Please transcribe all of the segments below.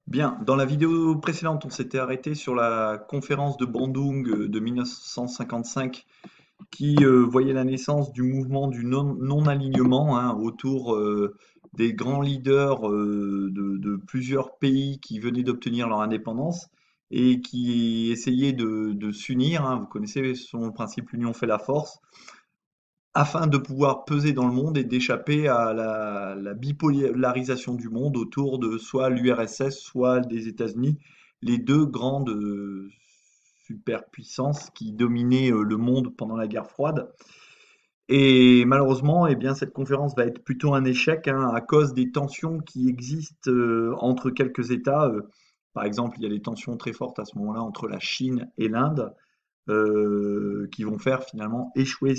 Bien, dans la vidéo précédente, on s'était arrêté sur la conférence de Bandung de 1955 qui voyait la naissance du mouvement du non-alignement, hein, autour des grands leaders de plusieurs pays qui venaient d'obtenir leur indépendance et qui essayaient de s'unir, hein. Vous connaissez son principe, l'union fait la force, afin de pouvoir peser dans le monde et d'échapper à la bipolarisation du monde autour de soit l'URSS, soit des États-Unis, les deux grandes superpuissances qui dominaient le monde pendant la guerre froide. Et malheureusement, eh bien, cette conférence va être plutôt un échec, hein, à cause des tensions qui existent entre quelques États. Par exemple, il y a des tensions très fortes à ce moment-là entre la Chine et l'Inde, qui vont faire finalement échouer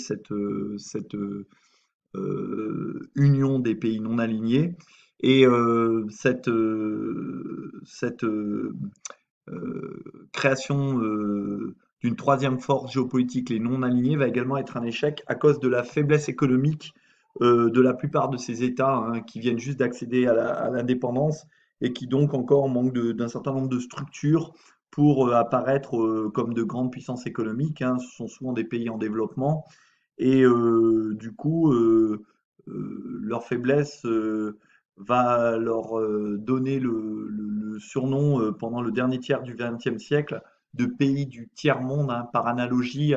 cette union des pays non alignés. Et création d'une troisième force géopolitique, les non alignés, va également être un échec à cause de la faiblesse économique de la plupart de ces États, hein, qui viennent juste d'accéder à l'indépendance et qui donc encore manquent d'un certain nombre de structures pour apparaître comme de grandes puissances économiques, hein. Ce sont souvent des pays en développement et du coup, leur faiblesse va leur donner le surnom pendant le dernier tiers du XXe siècle de pays du tiers-monde, hein, par analogie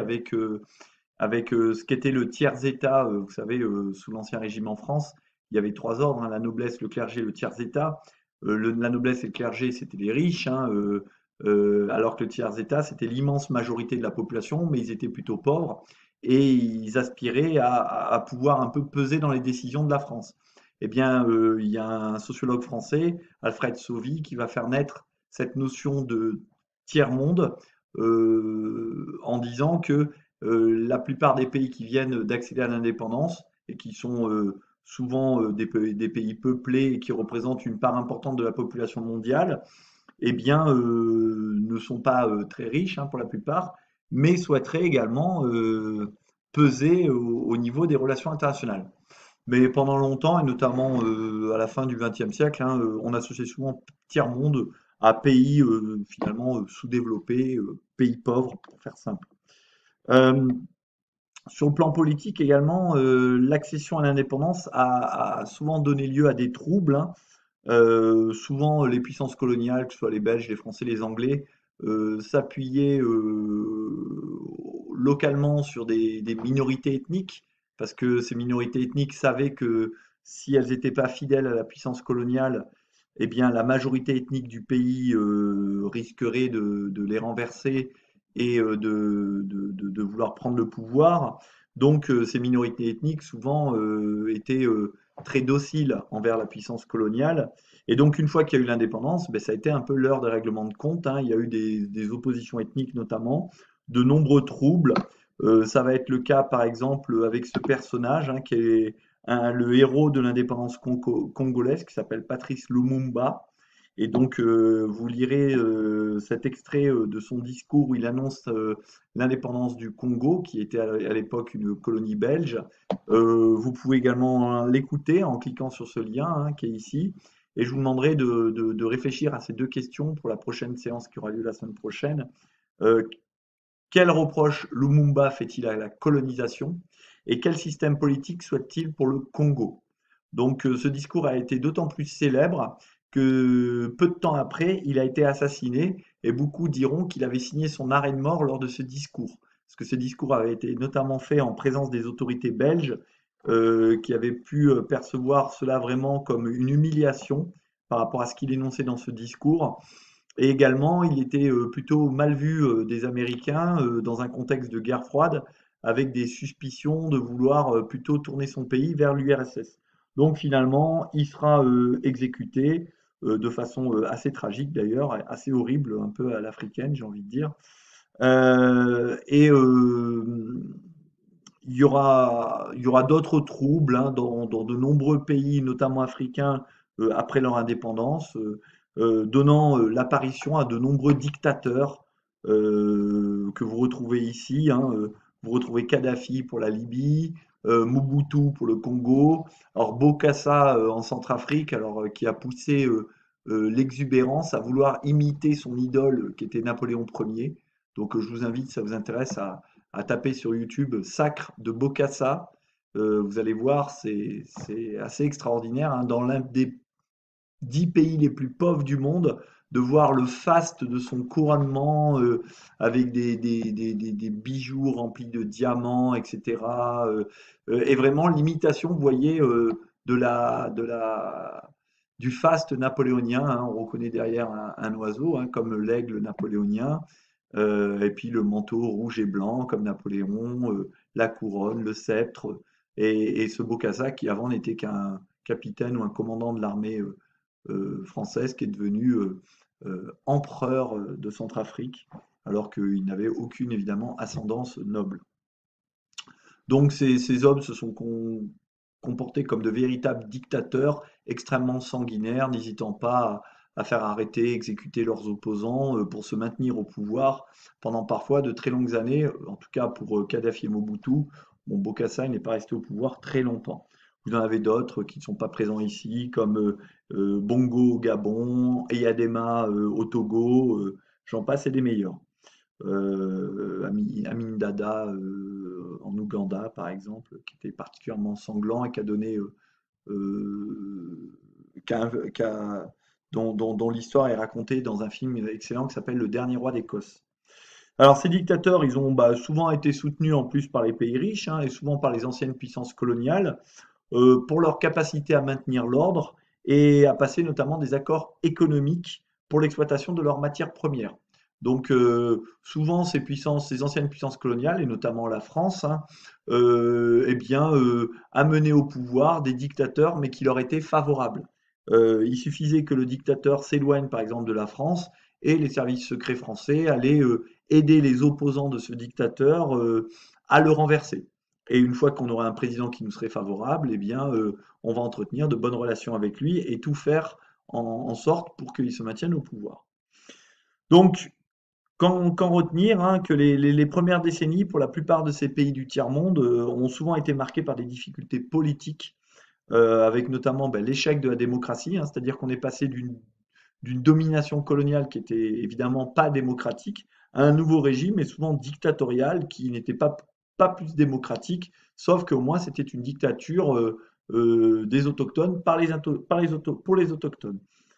avec ce qu'était le tiers-État. Vous savez, sous l'Ancien Régime en France, il y avait trois ordres, hein, la noblesse, le clergé, le tiers-État. La noblesse et le clergé, c'était les riches, hein, alors que le tiers-État, c'était l'immense majorité de la population, mais ils étaient plutôt pauvres et ils aspiraient à pouvoir un peu peser dans les décisions de la France. Eh bien, il y a un sociologue français, Alfred Sauvy, qui va faire naître cette notion de tiers-monde en disant que la plupart des pays qui viennent d'accéder à l'indépendance et qui sont souvent des pays peuplés et qui représentent une part importante de la population mondiale, eh bien, ne sont pas très riches, hein, pour la plupart, mais souhaiteraient également peser au niveau des relations internationales. Mais pendant longtemps, et notamment à la fin du XXe siècle, hein, on associait souvent tiers-monde à pays finalement sous-développés, pays pauvres, pour faire simple. Euh, sur le plan politique également, l'accession à l'indépendance a souvent donné lieu à des troubles, hein. Souvent, les puissances coloniales, que ce soit les Belges, les Français, les Anglais, s'appuyaient localement sur des minorités ethniques, parce que ces minorités ethniques savaient que si elles n'étaient pas fidèles à la puissance coloniale, eh bien, la majorité ethnique du pays risquerait de les renverser et de vouloir prendre le pouvoir. Donc, ces minorités ethniques, souvent, étaient très dociles envers la puissance coloniale. Et donc, une fois qu'il y a eu l'indépendance, ben, ça a été un peu l'heure des règlements de compte, hein. Il y a eu des oppositions ethniques notamment, de nombreux troubles. Ça va être le cas, par exemple, avec ce personnage, hein, qui est le héros de l'indépendance congolaise, qui s'appelle Patrice Lumumba. Et donc, vous lirez cet extrait de son discours où il annonce l'indépendance du Congo, qui était à l'époque une colonie belge. Vous pouvez également l'écouter en cliquant sur ce lien, hein, qui est ici. Et je vous demanderai de réfléchir à ces deux questions pour la prochaine séance qui aura lieu la semaine prochaine. Euh, quel reproche Lumumba fait-il à la colonisation et quel système politique souhaite-t-il pour le Congo? Donc ce discours a été d'autant plus célèbre que peu de temps après, il a été assassiné et beaucoup diront qu'il avait signé son arrêt de mort lors de ce discours. Parce que ce discours avait été notamment fait en présence des autorités belges qui avaient pu percevoir cela vraiment comme une humiliation par rapport à ce qu'il énonçait dans ce discours. Et également, il était plutôt mal vu des Américains dans un contexte de guerre froide, avec des suspicions de vouloir plutôt tourner son pays vers l'URSS. Donc finalement, il sera exécuté de façon assez tragique d'ailleurs, assez horrible, un peu à l'africaine, j'ai envie de dire. Et il y aura d'autres troubles, hein, dans de nombreux pays, notamment africains, après leur indépendance, donnant l'apparition à de nombreux dictateurs que vous retrouvez ici, hein. Vous retrouvez Kadhafi pour la Libye, Mobutu pour le Congo, alors Bokassa en Centrafrique, alors qui a poussé l'exubérance, à vouloir imiter son idole qui était Napoléon Ier. Donc je vous invite, si ça vous intéresse, à taper sur YouTube Sacre de Bokassa. Vous allez voir, c'est assez extraordinaire, hein. Dans l'un des 10 pays les plus pauvres du monde, de voir le faste de son couronnement avec des bijoux remplis de diamants, etc. Et vraiment l'imitation, vous voyez, du faste napoléonien, hein. On reconnaît derrière un oiseau, hein, comme l'aigle napoléonien, et puis le manteau rouge et blanc, comme Napoléon, la couronne, le sceptre, et ce Bokassa qui avant n'était qu'un capitaine ou un commandant de l'armée française qui est devenu empereur de Centrafrique, alors qu'il n'avait aucune évidemment ascendance noble. Donc ces hommes se sont comportés comme de véritables dictateurs extrêmement sanguinaires, n'hésitant pas à faire arrêter, exécuter leurs opposants pour se maintenir au pouvoir pendant parfois de très longues années, en tout cas pour Kadhafi et Mobutu. Bon, Bokassa n'est pas resté au pouvoir très longtemps. Vous en avez d'autres qui ne sont pas présents ici, comme Bongo au Gabon, Eyadema au Togo, j'en passe et des meilleurs. Amin Dada en Ouganda, par exemple, qui était particulièrement sanglant et qui a donné, euh, qui a- dont l'histoire est racontée dans un film excellent qui s'appelle Le Dernier roi d'Écosse. Alors ces dictateurs, ils ont souvent été soutenus en plus par les pays riches, hein, et souvent par les anciennes puissances coloniales pour leur capacité à maintenir l'ordre et à passer notamment des accords économiques pour l'exploitation de leurs matières premières. Donc souvent ces anciennes puissances coloniales, et notamment la France, hein, eh bien, amenaient au pouvoir des dictateurs, mais qui leur étaient favorables. Il suffisait que le dictateur s'éloigne, par exemple, de la France, et les services secrets français allaient aider les opposants de ce dictateur à le renverser. Et une fois qu'on aura un président qui nous serait favorable, eh bien, on va entretenir de bonnes relations avec lui et tout faire en sorte pour qu'il se maintienne au pouvoir. Donc, qu'en retenir, hein, que les premières décennies, pour la plupart de ces pays du tiers-monde, ont souvent été marquées par des difficultés politiques, avec notamment l'échec de la démocratie, hein, c'est-à-dire qu'on est passé d'une domination coloniale qui était évidemment pas démocratique à un nouveau régime, et souvent dictatorial, qui n'était pas plus démocratique, sauf qu'au moins c'était une dictature des autochtones pour les autochtones.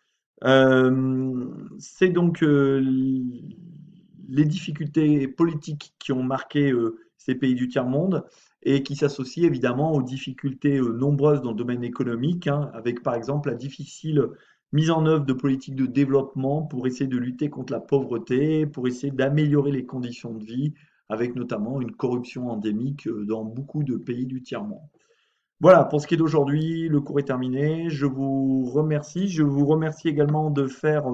C'est donc les difficultés politiques qui ont marqué ces pays du tiers-monde et qui s'associent évidemment aux difficultés nombreuses dans le domaine économique, hein, avec par exemple la difficile mise en œuvre de politiques de développement pour essayer de lutter contre la pauvreté, pour essayer d'améliorer les conditions de vie, avec notamment une corruption endémique dans beaucoup de pays du tiers-monde. Voilà, pour ce qui est d'aujourd'hui, le cours est terminé. Je vous remercie. Je vous remercie également de faire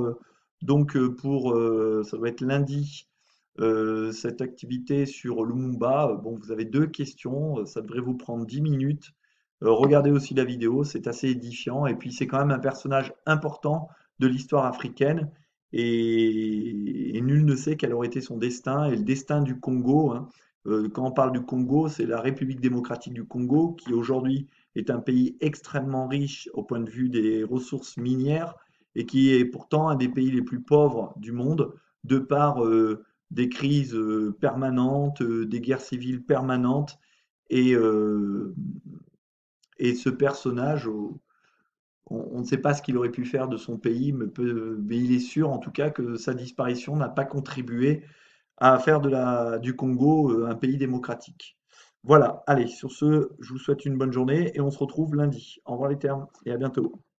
ça doit être lundi, cette activité sur Lumumba. Bon, vous avez deux questions, ça devrait vous prendre 10 minutes. Regardez aussi la vidéo, c'est assez édifiant. Et puis c'est quand même un personnage important de l'histoire africaine. Et nul ne sait quel aurait été son destin et le destin du Congo, hein. Quand on parle du Congo, c'est la République démocratique du Congo, qui aujourd'hui est un pays extrêmement riche au point de vue des ressources minières et qui est pourtant un des pays les plus pauvres du monde, de par des crises permanentes, des guerres civiles permanentes. Et, euh, et ce personnage, on ne sait pas ce qu'il aurait pu faire de son pays, mais il est sûr en tout cas que sa disparition n'a pas contribué à faire du Congo un pays démocratique. Voilà, allez, sur ce, je vous souhaite une bonne journée et on se retrouve lundi. Au revoir les termes et à bientôt.